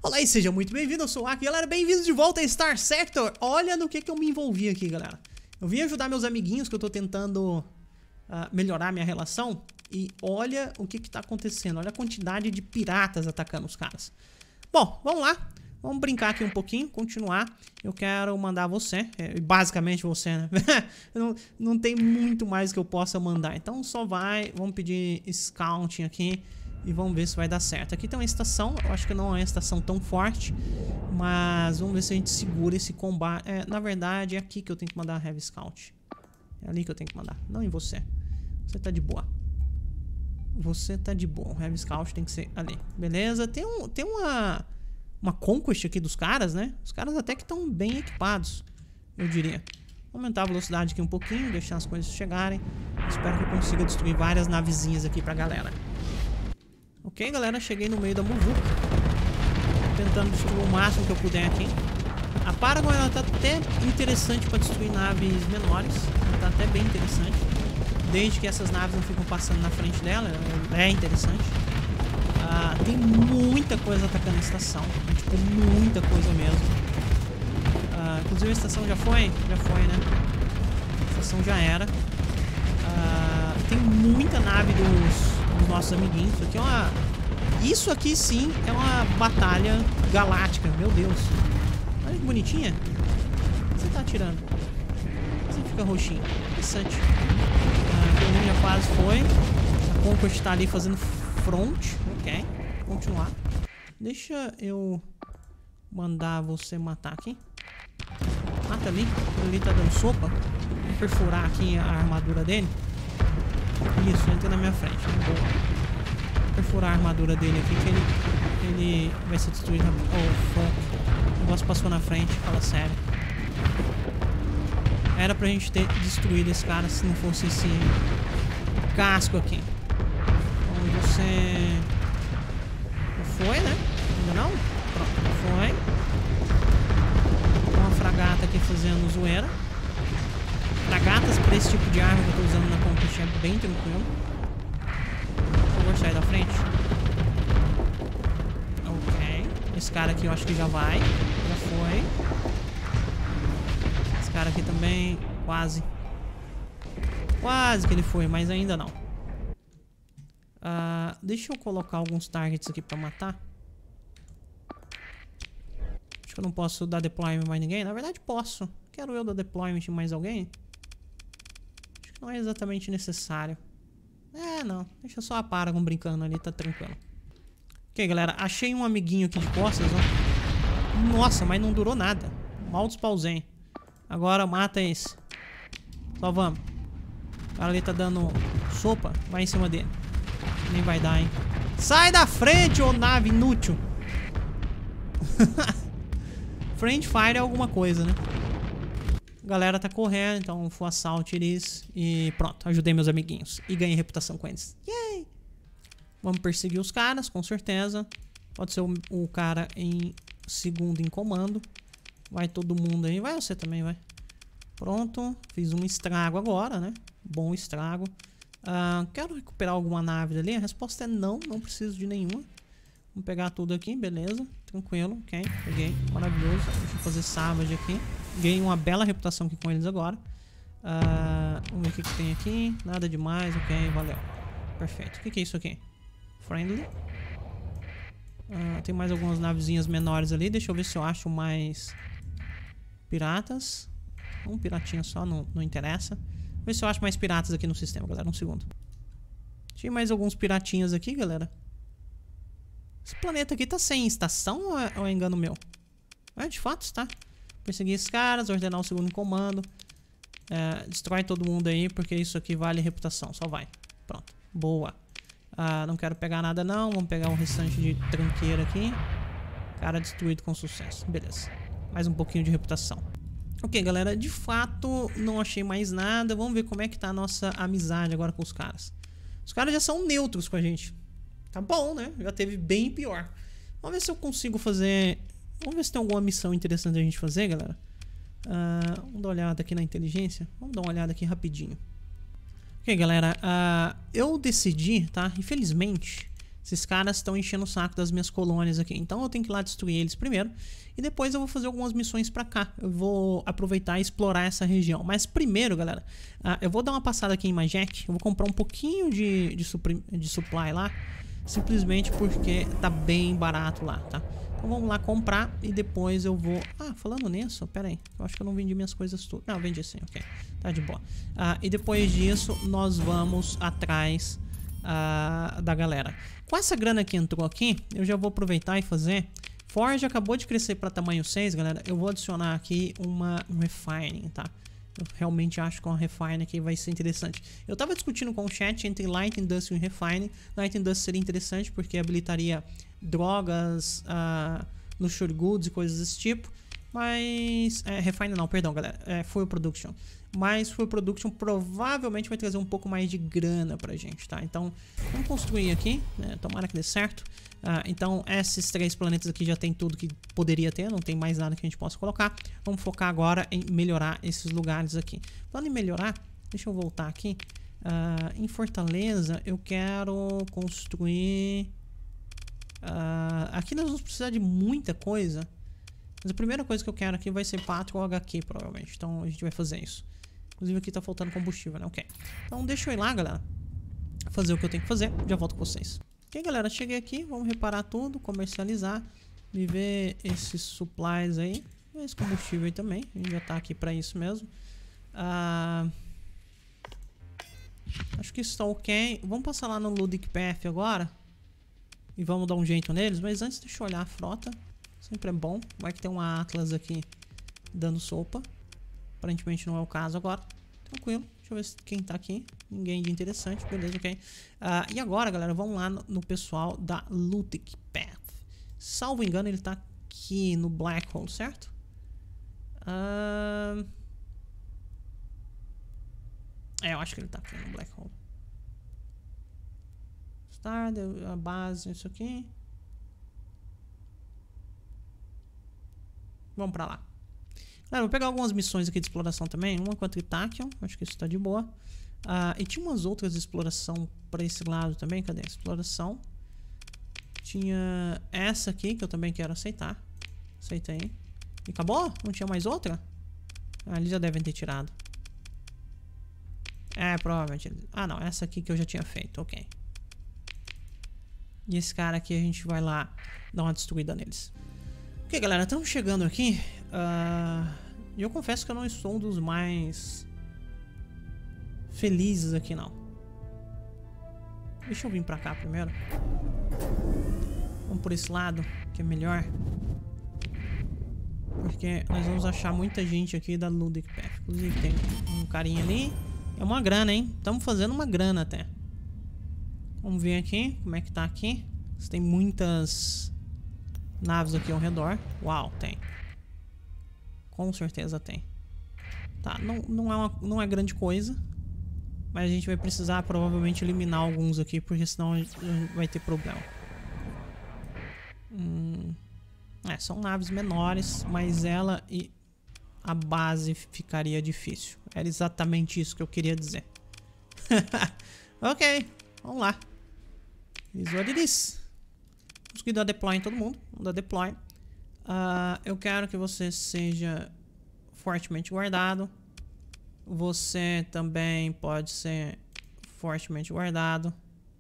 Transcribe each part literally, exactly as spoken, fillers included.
Olá e seja muito bem-vindo, eu sou o Aki, galera, bem-vindos de volta a Star Sector. Olha no que que eu me envolvi aqui, galera. Eu vim ajudar meus amiguinhos que eu tô tentando uh, melhorar minha relação. E olha o que que tá acontecendo, olha a quantidade de piratas atacando os caras. Bom, vamos lá, vamos brincar aqui um pouquinho, continuar. Eu quero mandar você, é, basicamente você, né? não, não tem muito mais que eu possa mandar, então só vai, vamos pedir scouting aqui. E vamos ver se vai dar certo. Aqui tem uma estação, eu acho que não é uma estação tão forte, mas vamos ver se a gente segura esse combate. É, na verdade é aqui que eu tenho que mandar Heavy Scout. É ali que eu tenho que mandar, não em você. Você tá de boa. Você tá de boa, o Heavy Scout tem que ser ali. Beleza, tem, um, tem uma Uma Conquest aqui dos caras, né? Os caras até que estão bem equipados, eu diria. Vou aumentar a velocidade aqui um pouquinho, deixar as coisas chegarem. Espero que eu consiga destruir várias navezinhas aqui pra galera. Ok, galera, cheguei no meio da muvuca, tentando destruir o máximo que eu puder aqui. A Paragon, ela tá até interessante para destruir naves menores. Ela tá até bem interessante, desde que essas naves não ficam passando na frente dela. É interessante. Ah, tem muita coisa atacando a estação, tipo, muita coisa mesmo. Ah, inclusive a estação já foi? Já foi, né? A estação já era. Ah, tem muita nave dos... os nossos amiguinhos. Isso aqui é uma... Isso aqui sim é uma batalha galáctica. Meu Deus. Olha que bonitinha. Você tá atirando. Você fica roxinho. Interessante. Ah, a já quase foi. A Conquest tá ali fazendo front. Ok. Continuar. Deixa eu mandar você matar aqui. Mata ali. Ele tá dando sopa. Vou perfurar aqui a armadura dele. Isso, entra na minha frente. Vou perfurar a armadura dele aqui, que ele, ele vai ser destruído. Oh, fuck. O negócio passou na frente, fala sério. Era pra gente ter destruído esse cara se não fosse esse casco aqui. Então você... Não foi, né? Ainda não? Pronto, não foi. Uma fragata aqui fazendo zoeira. Fragatas para esse tipo de arma que eu tô usando na Conquest é bem tranquilo. Por favor, sai da frente. Ok. Esse cara aqui eu acho que já vai. Já foi. Esse cara aqui também. Quase. Quase que ele foi, mas ainda não. Uh, deixa eu colocar alguns targets aqui pra matar. Acho que eu não posso dar deployment mais ninguém. Na verdade posso. Quero eu dar deployment em mais alguém? Não é exatamente necessário. É, não. Deixa só a Paragon brincando ali, tá tranquilo. Ok, galera. Achei um amiguinho aqui de costas, ó. Nossa, mas não durou nada. Mal despausei. Agora mata esse. Só vamos. O cara ali tá dando sopa. Vai em cima dele. Nem vai dar, hein. Sai da frente, ô nave inútil. Friend fire é alguma coisa, né? A galera tá correndo, então full assault eles. E pronto, ajudei meus amiguinhos. E ganhei reputação com eles. Yay! Vamos perseguir os caras, com certeza. Pode ser o, o cara em segundo em comando. Vai todo mundo aí. Vai você também, vai. Pronto. Fiz um estrago agora, né? Bom estrago. Uh, quero recuperar alguma nave dali? A resposta é não, não preciso de nenhuma. Vamos pegar tudo aqui, beleza. Tranquilo, ok. Peguei, maravilhoso. Deixa eu fazer Savage aqui. Ganhei uma bela reputação aqui com eles agora. Uh, vamos ver o que, que tem aqui. Nada demais, ok, valeu. Perfeito. O que, que é isso aqui? Friendly. Uh, tem mais algumas navezinhas menores ali. Deixa eu ver se eu acho mais piratas. Um piratinha só, não, não interessa. Vou ver se eu acho mais piratas aqui no sistema, galera. Um segundo. Tinha mais alguns piratinhas aqui, galera. Esse planeta aqui tá sem estação ou é, ou é engano meu? É, de fato está. Perseguir esses caras, ordenar o segundo comando. É, destrói todo mundo aí, porque isso aqui vale reputação. Só vai. Pronto. Boa. Ah, não quero pegar nada não. Vamos pegar o restante de tranqueira aqui. Cara destruído com sucesso. Beleza. Mais um pouquinho de reputação. Ok, galera. De fato, não achei mais nada. Vamos ver como é que tá a nossa amizade agora com os caras. Os caras já são neutros com a gente. Tá bom, né? Já teve bem pior. Vamos ver se eu consigo fazer... Vamos ver se tem alguma missão interessante a gente fazer, galera. Uh, vamos dar uma olhada aqui na inteligência. Vamos dar uma olhada aqui rapidinho. Ok, galera. Uh, eu decidi, tá? Infelizmente, Esses caras estão enchendo o saco das minhas colônias aqui. Então eu tenho que ir lá destruir eles primeiro. E depois eu vou fazer algumas missões pra cá. Eu vou aproveitar e explorar essa região. Mas primeiro, galera, uh, eu vou dar uma passada aqui em Majek. Eu vou comprar um pouquinho de, de, de supply lá. Simplesmente porque tá bem barato lá, tá? Então vamos lá comprar e depois eu vou... Ah, falando nisso, pera aí. Eu acho que eu não vendi minhas coisas tudo. Não, vendi sim, ok. Tá de boa. Uh, e depois disso, nós vamos atrás uh, da galera. Com essa grana que entrou aqui, eu já vou aproveitar e fazer... Forge acabou de crescer para tamanho seis, galera. Eu vou adicionar aqui uma refining, tá? Eu realmente acho que uma refine aqui vai ser interessante. Eu tava discutindo com o chat entre Light Industry e Refine. Light Industry seria interessante porque habilitaria drogas, uh, luxury goods e coisas desse tipo. Mas... É, refine não, perdão, galera. É, Fuel Production. Mas Fuel Production provavelmente vai trazer um pouco mais de grana pra gente, tá? Então, vamos construir aqui, né? Tomara que dê certo. Uh, então, esses três planetas aqui já tem tudo que poderia ter. Não tem mais nada que a gente possa colocar. Vamos focar agora em melhorar esses lugares aqui. Falando em melhorar, deixa eu voltar aqui. Uh, em Fortaleza, eu quero construir... Uh, aqui nós vamos precisar de muita coisa. Mas a primeira coisa que eu quero aqui vai ser Pátria ou H Q, provavelmente. Então a gente vai fazer isso. Inclusive aqui tá faltando combustível, né? Ok. Então deixa eu ir lá, galera. Fazer o que eu tenho que fazer. Já volto com vocês. Ok, galera. Cheguei aqui. Vamos reparar tudo. Comercializar. Me ver esses supplies aí. Esse combustível aí também. A gente já tá aqui pra isso mesmo. Ah, acho que isso tá ok. Vamos passar lá no Ludic Path agora. E vamos dar um jeito neles. Mas antes deixa eu olhar a frota. Sempre é bom. Vai que tem uma Atlas aqui dando sopa. Aparentemente não é o caso agora. Tranquilo. Deixa eu ver se quem tá aqui. Ninguém de interessante. Beleza, ok. Uh, e agora, galera, vamos lá no, no pessoal da Ludic Path. Salvo engano, ele tá aqui no Black Hole, certo? Uh... É, eu acho que ele tá aqui no Black Hole. Start, a base, isso aqui. Vamos pra lá. Galera, vou pegar algumas missões aqui de exploração também. Uma contra Itachion. Acho que isso tá de boa. Uh, e tinha umas outras de exploração pra esse lado também. Cadê a exploração? Tinha essa aqui que eu também quero aceitar. Aceita aí. E acabou? Não tinha mais outra? Ah, eles já devem ter tirado. É, provavelmente. Ah, não. Essa aqui que eu já tinha feito. Ok. E esse cara aqui a gente vai lá dar uma destruída neles. Ok, galera, estamos chegando aqui. E uh, eu confesso que eu não sou um dos mais felizes aqui, não. Deixa eu vir pra cá primeiro. Vamos por esse lado, que é melhor. Porque nós vamos achar muita gente aqui da Ludic Path. Inclusive tem um carinha ali. É uma grana, hein? Estamos fazendo uma grana até. Vamos ver aqui como é que tá aqui. Tem muitas naves aqui ao redor. Uau, tem. Com certeza tem. Tá, não, não, é uma, não é grande coisa. Mas a gente vai precisar provavelmente eliminar alguns aqui, porque senão vai ter problema. Hum, é, são naves menores, mas ela e a base ficaria difícil. Era exatamente isso que eu queria dizer. Ok, vamos lá. Isso what it is. Consegui dar deploy em todo mundo. Vamos dar deploy. Uh, eu quero que você seja fortemente guardado. Você também pode ser fortemente guardado.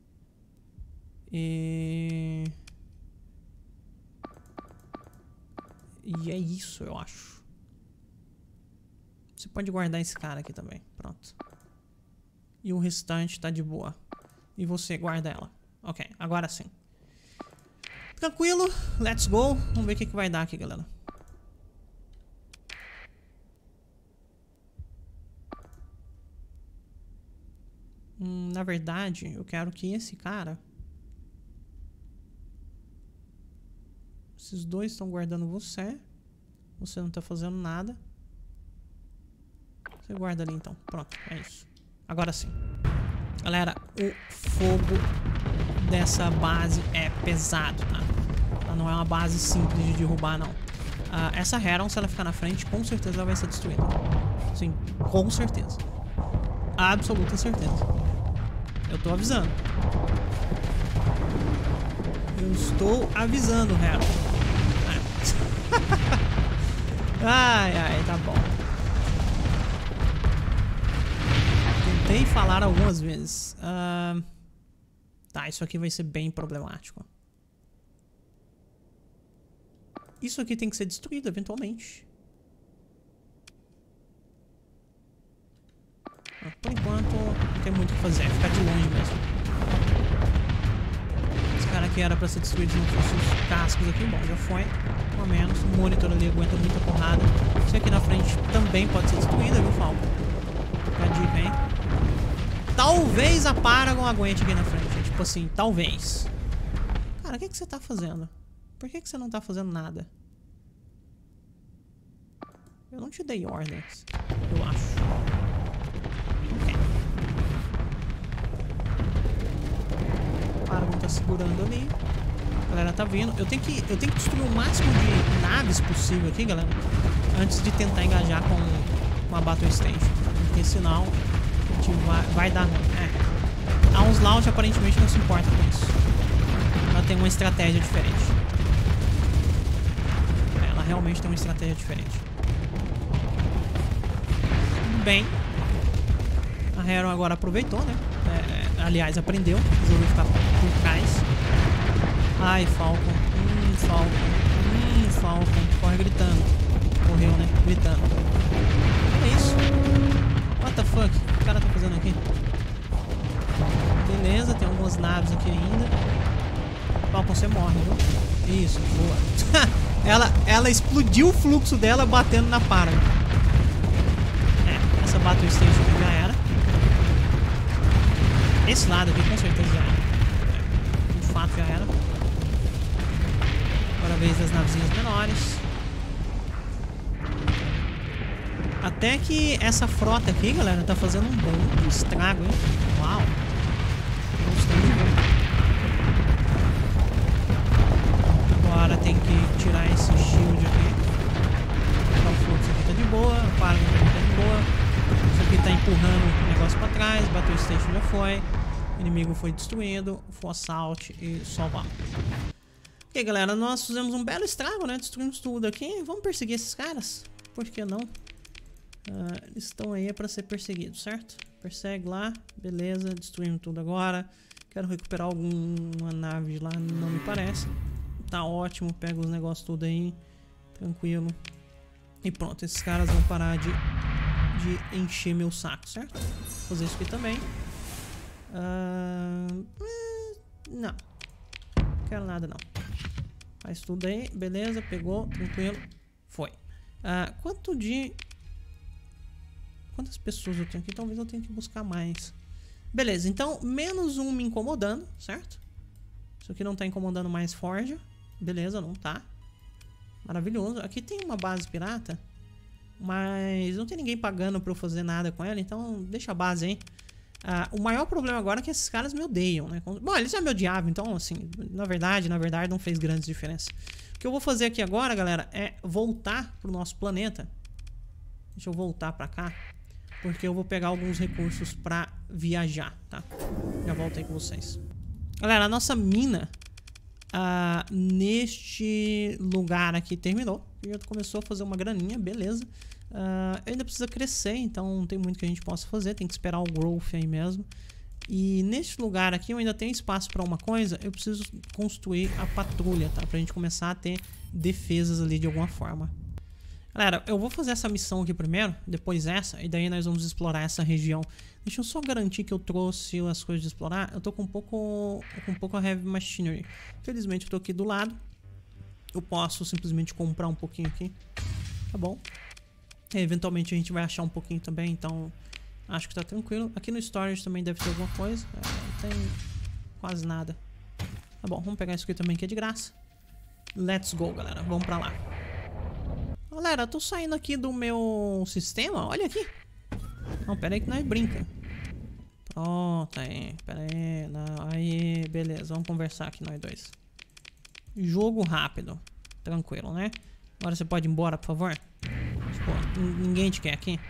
E... E é isso, eu acho. Você pode guardar esse cara aqui também. Pronto. E o restante tá de boa. E você guarda ela. Ok, agora sim. Tranquilo, let's go. Vamos ver o que, que vai dar aqui, galera. Hum, na verdade, eu quero que esse cara... Esses dois estão guardando você. Você não tá fazendo nada. Você guarda ali então. Pronto, é isso. Agora sim. Galera, o fogo dessa base é pesado, tá? Ela não é uma base simples de derrubar, não. Uh, essa Heron, se ela ficar na frente, com certeza ela vai ser destruída. Sim, com certeza. Absoluta certeza. Eu tô avisando. Eu estou avisando, Hero. Ai, ai, tá bom. Tentei falar algumas vezes. Uh... Tá, isso aqui vai ser bem problemático. Isso aqui tem que ser destruído eventualmente. Por enquanto, não tem muito o que fazer. Ficar de longe mesmo. Esse cara aqui era pra ser destruído se não fosse os cascos aqui. Bom, já foi. Pelo menos. O monitor ali aguenta muita porrada. Esse aqui na frente também pode ser destruído, viu, Falco? Fica a dica, hein? Talvez a Paragon aguente aqui na frente. Tipo assim, talvez. Cara, o que, que você tá fazendo? Por que, que você não tá fazendo nada? Eu não te dei ordens, eu acho. Ok. O Paragon tá segurando ali. A galera tá vindo. Eu tenho que, eu tenho que destruir o máximo de naves possível aqui, galera. Antes de tentar engajar com uma Battle Station. Porque senão a gente vai, vai dar ruim. É. A Onslaught aparentemente não se importa com isso. Ela tem uma estratégia diferente. Ela realmente tem uma estratégia diferente. Bem, a Hero agora aproveitou, né? É, aliás, aprendeu. Resolveu ficar por trás. Ai, Falcon. Hum, Falcon. Hum, Falcon. Corre gritando. Correu, né? Gritando. É isso. What the fuck? O que o cara tá fazendo aqui? Beleza, tem algumas naves aqui ainda. Falcon, você morre, viu? Isso, boa. ela, ela explodiu o fluxo dela batendo na Paragon. Essa Battle Station já era. Esse lado aqui com certeza já era. De fato já era. Agora a vez das navezinhas menores. Até que essa frota aqui, galera, tá fazendo um bom estrago, hein? Uau! Gostei muito. Agora tem que tirar esse shield aqui. O fluxo aqui tá de boa. A Paragon aqui tá de boa. Isso aqui tá empurrando o negócio pra trás. Battle Station já foi. O inimigo foi destruído. Foi assalto e salvar. Ok, galera. Nós fizemos um belo estrago, né? Destruímos tudo aqui. Vamos perseguir esses caras? Por que não? Uh, eles estão aí pra ser perseguidos, certo? Persegue lá. Beleza. Destruímos tudo agora. Quero recuperar alguma nave lá. Não me parece. Tá ótimo. Pega os negócios tudo aí. Tranquilo. E pronto. Esses caras vão parar de... de encher meu saco, certo? Vou fazer isso aqui também. Uh, não. Não quero nada, não. Faz tudo aí. Beleza, pegou. Tranquilo. Foi. Uh, quanto de... Quantas pessoas eu tenho aqui? Talvez eu tenha que buscar mais. Beleza, então menos um me incomodando, certo? Isso aqui não tá incomodando mais Forja. Beleza, não tá. Maravilhoso. Aqui tem uma base pirata. Mas não tem ninguém pagando pra eu fazer nada com ela, então deixa a base aí. Ah, o maior problema agora é que esses caras me odeiam, né? Bom, eles já me odiavam, então assim, na verdade, na verdade não fez grandes diferenças. O que eu vou fazer aqui agora, galera, é voltar pro nosso planeta. Deixa eu voltar pra cá, porque eu vou pegar alguns recursos pra viajar, tá? Já volto aí com vocês. Galera, a nossa mina ah, neste lugar aqui terminou. Já começou a fazer uma graninha, beleza. Uh, ainda precisa crescer, então não tem muito que a gente possa fazer. Tem que esperar o growth aí mesmo. E neste lugar aqui eu ainda tenho espaço para uma coisa. Eu preciso construir a patrulha, tá? Pra gente começar a ter defesas ali de alguma forma. Galera, eu vou fazer essa missão aqui primeiro, depois essa, e daí nós vamos explorar essa região. Deixa eu só garantir que eu trouxe as coisas de explorar. Eu tô com um pouco, com um pouco a Heavy Machinery. Infelizmente eu tô aqui do lado. Eu posso simplesmente comprar um pouquinho aqui. Tá bom. E, eventualmente a gente vai achar um pouquinho também, então acho que tá tranquilo. Aqui no storage também deve ter alguma coisa. É, não tem quase nada. Tá bom, vamos pegar isso aqui também que é de graça. Let's go, galera. Vamos pra lá. Galera, eu tô saindo aqui do meu sistema. Olha aqui. Não, pera aí que nós brinca. Pronto, aí. Pera aí. Não, aí, beleza. Vamos conversar aqui nós dois. Jogo rápido. Tranquilo, né? Agora você pode ir embora, por favor? Pô, ninguém te quer aqui.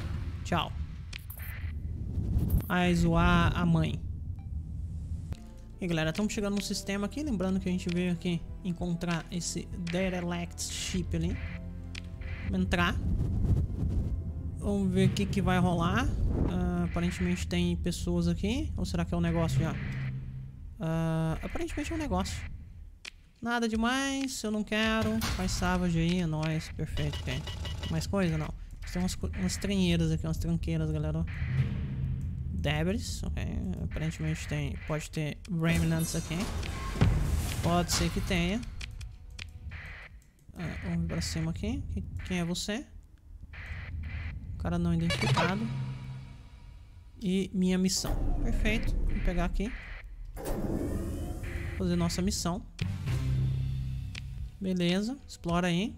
Tchau. Vai zoar a mãe. E galera, estamos chegando no sistema aqui. Lembrando que a gente veio aqui encontrar esse Derelict Ship ali. Vamos entrar. Vamos ver o que, que vai rolar. Uh, aparentemente tem pessoas aqui. Ou será que é um negócio já? Uh, aparentemente é um negócio. Nada demais, eu não quero. Faz Savage aí, é nóis. Perfeito, ok. Mais coisa? Não. Tem umas, umas tranheiras aqui, umas tranqueiras, galera. Debris, ok. Aparentemente tem. Pode ter Remnants aqui. Pode ser que tenha. Ah, vamos pra cima aqui. Quem é você? Cara não identificado. E minha missão. Perfeito. Vou pegar aqui. Fazer nossa missão. Beleza. Explora aí.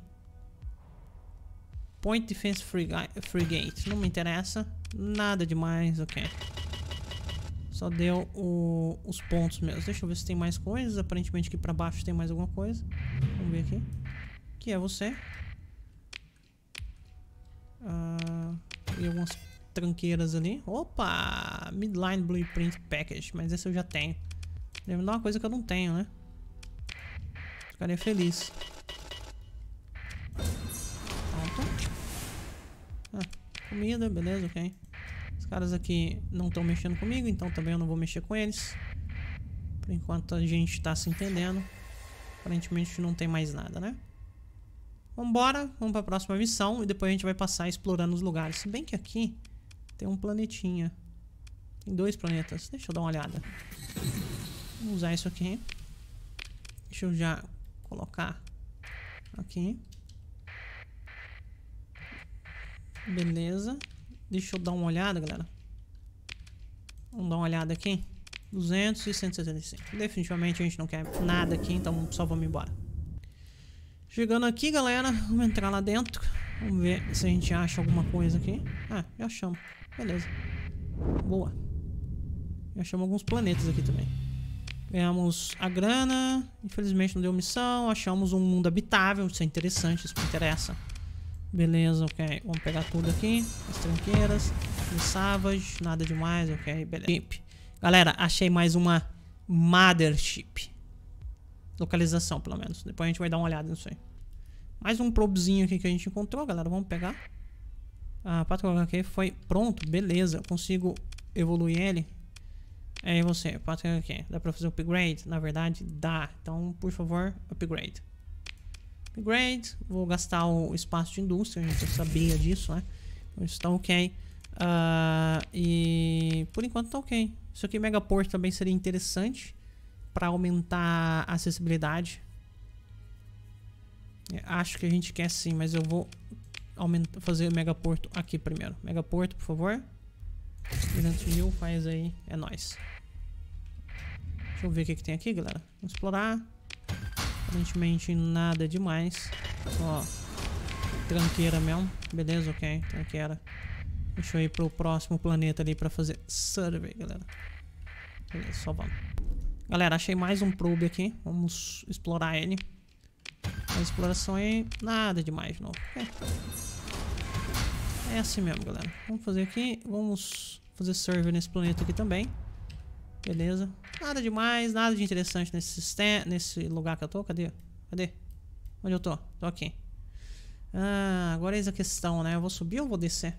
Point Defense Frigate. Não me interessa. Nada demais. Ok. Só deu o, os pontos mesmo. Deixa eu ver se tem mais coisas. Aparentemente aqui pra baixo tem mais alguma coisa. Vamos ver aqui. Que é você? Ah, e algumas tranqueiras ali. Opa! Midline Blueprint Package. Mas esse eu já tenho. Deve me dar uma coisa que eu não tenho, né? Ficaria feliz. Pronto. Ah, comida, beleza, ok. Os caras aqui não estão mexendo comigo, então também eu não vou mexer com eles. Por enquanto a gente tá se entendendo. Aparentemente não tem mais nada, né? Vambora, vamos pra próxima missão e depois a gente vai passar explorando os lugares. Se bem que aqui tem um planetinha. Tem dois planetas. Deixa eu dar uma olhada. Vamos usar isso aqui. Deixa eu já colocar aqui. Beleza. Deixa eu dar uma olhada, galera. Vamos dar uma olhada aqui. duzentos e cento e setenta e cinco. Definitivamente a gente não quer nada aqui, então só vamos embora. Chegando aqui, galera, vamos entrar lá dentro. Vamos ver se a gente acha alguma coisa aqui. Ah, já achamos. Beleza. Boa. Já achamos alguns planetas aqui também. Ganhamos a grana. Infelizmente não deu missão. Achamos um mundo habitável. Isso é interessante, isso me interessa. Beleza, ok. Vamos pegar tudo aqui. As tranqueiras. Savage. Nada demais, ok. Beleza. Galera, achei mais uma Mothership. Localização, pelo menos. Depois a gente vai dar uma olhada nisso aí. Mais um probezinho aqui que a gente encontrou, galera. Vamos pegar. Ah, para colocar aqui foi pronto. Beleza. Eu consigo evoluir ele. É e você. Para colocar aqui. Dá pra fazer upgrade? Na verdade, dá. Então, por favor, upgrade. Upgrade. Vou gastar o espaço de indústria. A gente já sabia disso, né? Então, isso tá ok. Uh, e por enquanto tá ok. Isso aqui, Megaport, também seria interessante para aumentar a acessibilidade. Acho que a gente quer sim, mas eu vou aumentar, fazer o Megaporto aqui primeiro. Megaporto, por favor. duzentos mil, faz aí, é nóis. Deixa eu ver o que, que tem aqui, galera. Vamos explorar. Aparentemente nada demais. Ó, tranqueira mesmo. Beleza, ok, tranqueira. Deixa eu ir pro próximo planeta ali pra fazer survey, galera. Beleza, só vamos. Galera, achei mais um probe aqui. Vamos explorar ele. A exploração aí, nada demais de novo. É. é assim mesmo, galera. Vamos fazer aqui. Vamos fazer survey nesse planeta aqui também. Beleza. Nada demais, nada de interessante nesse sistema, nesse lugar que eu tô. Cadê? Cadê? Onde eu tô? Tô aqui. Ah, agora eis a questão, né? Eu vou subir ou vou descer?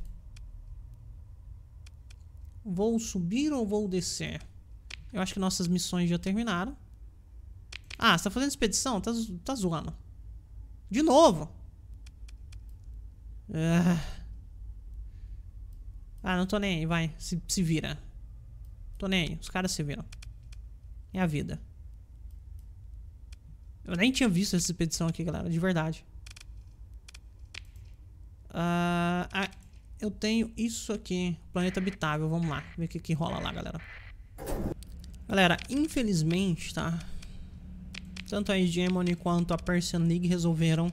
Vou subir ou vou descer? Eu acho que nossas missões já terminaram. Ah, você tá fazendo expedição? Tá, tá zoando. De novo? Ah, ah não tô nem aí, vai. Se, se vira. Tô nem aí, os caras se viram. É a vida. Eu nem tinha visto essa expedição aqui, galera, de verdade. Ah, ah, eu tenho isso aqui. Planeta habitável, vamos lá. Ver o que, que rola lá, galera. Galera, infelizmente, tá? Tanto a Hegemony quanto a Persian League resolveram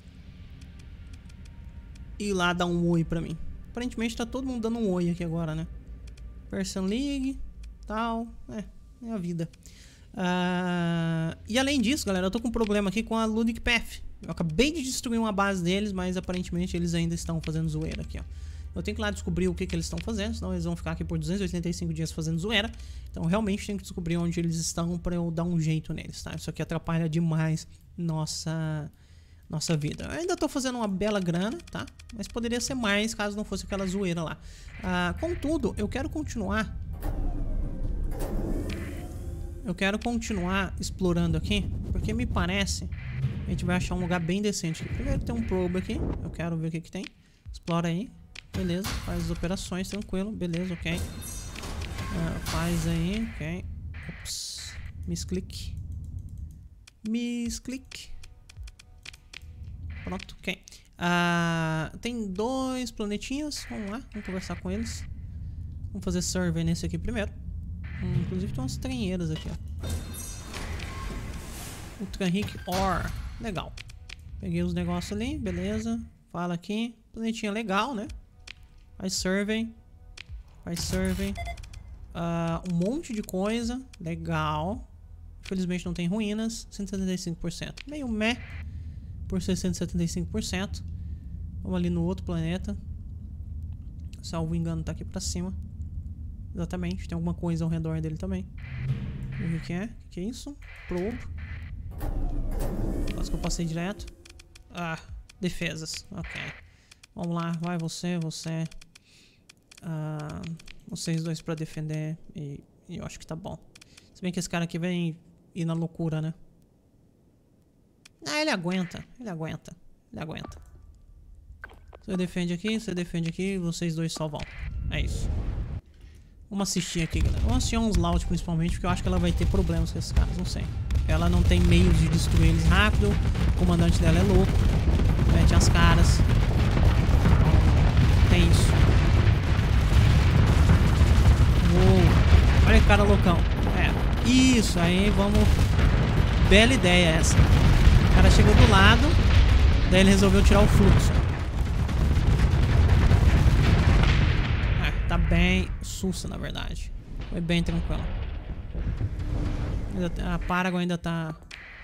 ir lá dar um oi pra mim. Aparentemente tá todo mundo dando um oi aqui agora, né? Persian League, tal, é, é a vida. Uh, e além disso, galera, eu tô com um problema aqui com a Ludic Path. Eu acabei de destruir uma base deles, mas aparentemente eles ainda estão fazendo zoeira aqui, ó. Eu tenho que ir lá descobrir o que, que eles estão fazendo, senão eles vão ficar aqui por duzentos e oitenta e cinco dias fazendo zoeira. Então realmente tenho que descobrir onde eles estão pra eu dar um jeito neles, tá? Isso aqui atrapalha demais nossa, nossa vida. Eu ainda tô fazendo uma bela grana, tá? Mas poderia ser mais caso não fosse aquela zoeira lá. Ah, contudo, eu quero continuar... Eu quero continuar explorando aqui, porque me parece que a gente vai achar um lugar bem decente aqui. Primeiro tem um probe aqui, eu quero ver o que que tem. Explora aí, beleza, faz as operações, tranquilo, beleza, ok. Uh, faz aí, ok. Ops, misclick. Misclick. Pronto, ok. Uh, tem dois planetinhas, vamos lá, vamos conversar com eles. Vamos fazer survey nesse aqui primeiro. Hum, inclusive tem umas trenheiras aqui, ó. Ultra Rick Ore. Legal. Peguei os negócios ali, beleza. Fala aqui. Planetinha legal, né? Faz survey. Faz survey. Uh, um monte de coisa. Legal. Infelizmente não tem ruínas. cento e setenta e cinco por cento. Meio meh. Por ser cento e setenta e cinco por cento. Vamos ali no outro planeta. Salvo engano, tá aqui pra cima. Exatamente, tem alguma coisa ao redor dele também. O que é? O que é isso? Probe. Quase que eu passei direto. Ah, defesas. Ok. Vamos lá, vai você, você. Ah, vocês dois pra defender. E, e eu acho que tá bom. Se bem que esse cara aqui vem ir na loucura, né? Ah, ele aguenta. Ele aguenta. Ele aguenta. Você defende aqui, você defende aqui. Vocês dois só vão. É isso. Vamos assistir aqui, galera. Vamos assistir uns Loud principalmente, porque eu acho que ela vai ter problemas com esses caras, não sei. Ela não tem meios de destruir eles rápido. O comandante dela é louco. Mete as caras. Tem isso. Uou. Olha que cara loucão. É. Isso, aí vamos... Bela ideia essa. O cara chegou do lado. Daí ele resolveu tirar o fluxo. Tá bem sussa, na verdade. Foi bem tranquilo. A Paragon ainda tá...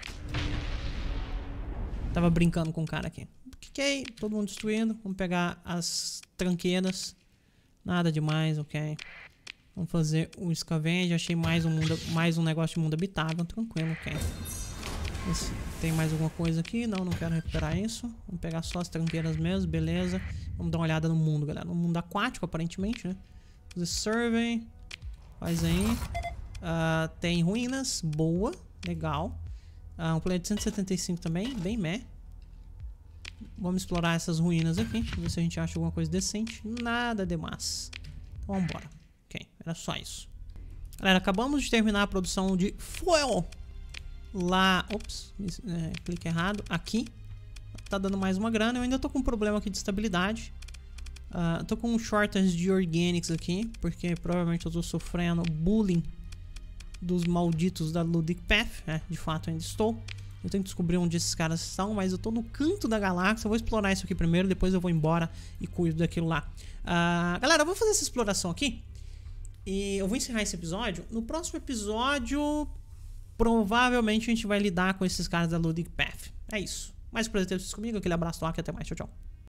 Tava brincando com o cara aqui. Ok, todo mundo destruindo. Vamos pegar as tranqueiras. Nada demais, ok. Vamos fazer o Scavenge. Achei mais um, mundo, mais um negócio de mundo habitável. Tranquilo, ok. Esse, tem mais alguma coisa aqui? Não, não quero recuperar isso. Vamos pegar só as tranqueiras mesmo, beleza. Vamos dar uma olhada no mundo, galera. No mundo aquático, aparentemente, né? Fazer survey. Faz aí. Uh, tem ruínas. Boa. Legal. Uh, um planeta de cento e setenta e cinco também. Bem meh. Vamos explorar essas ruínas aqui. Ver se a gente acha alguma coisa decente. Nada demais. Então vamos embora. Ok, era só isso. Galera, acabamos de terminar a produção de Fuel. Lá, ops, é, clique errado, aqui. Tá dando mais uma grana, eu ainda tô com um problema aqui de estabilidade. uh, Tô com um shortage de organics aqui, porque provavelmente eu tô sofrendo bullying dos malditos da Ludic Path. É, de fato ainda estou. Eu tenho que descobrir onde esses caras estão, mas eu tô no canto da galáxia. Eu vou explorar isso aqui primeiro, depois eu vou embora e cuido daquilo lá. uh, Galera, eu vou fazer essa exploração aqui e eu vou encerrar esse episódio. No próximo episódio... Provavelmente a gente vai lidar com esses caras da Ludic Path. É isso. Mais um prazer ter vocês comigo. Aquele abraço, e até mais. Tchau, tchau.